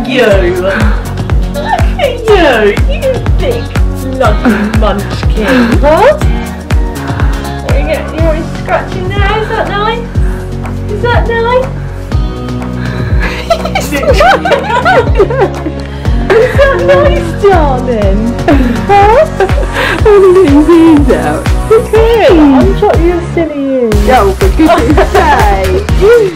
you! Look at you! You big bloody munchkin! What? You're scratching now, is that nice? Is that nice? Is that nice, darling? Huh? I'm getting these out. Okay. I'm sure you're silly you. Oh, for goodness sake.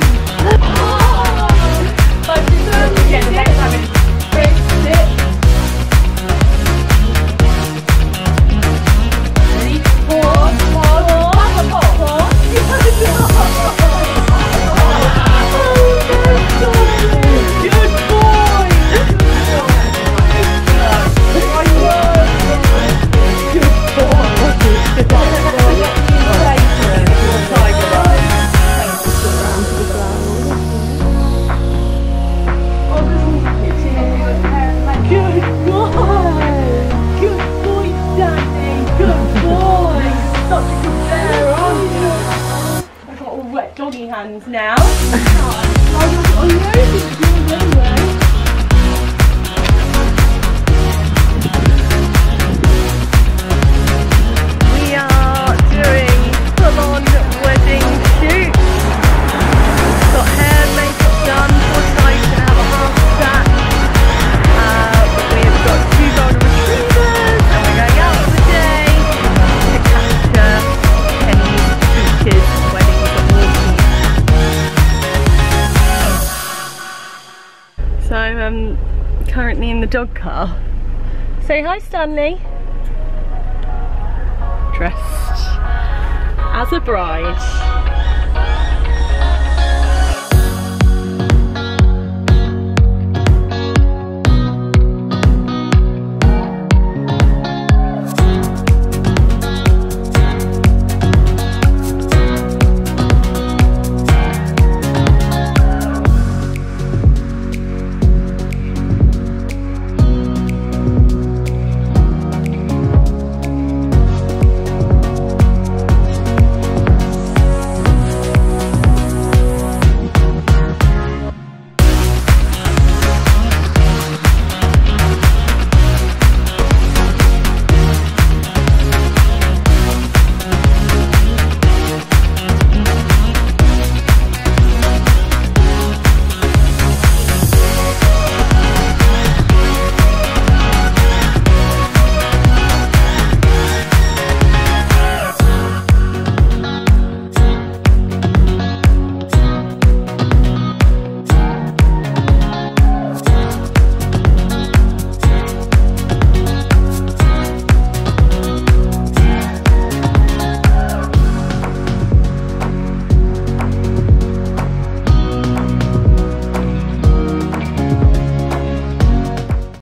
Doggy hands now. We are doing full-on wedding shoot. Got hair, makeup done. Fortnight's gonna have a half chat. We've got 2 golden retrievers, and we're going out for the day to capture Kenny's Pooches wedding with the Walkies. So I'm currently in the dog car. Say hi, Stanley. Dressed as a bride.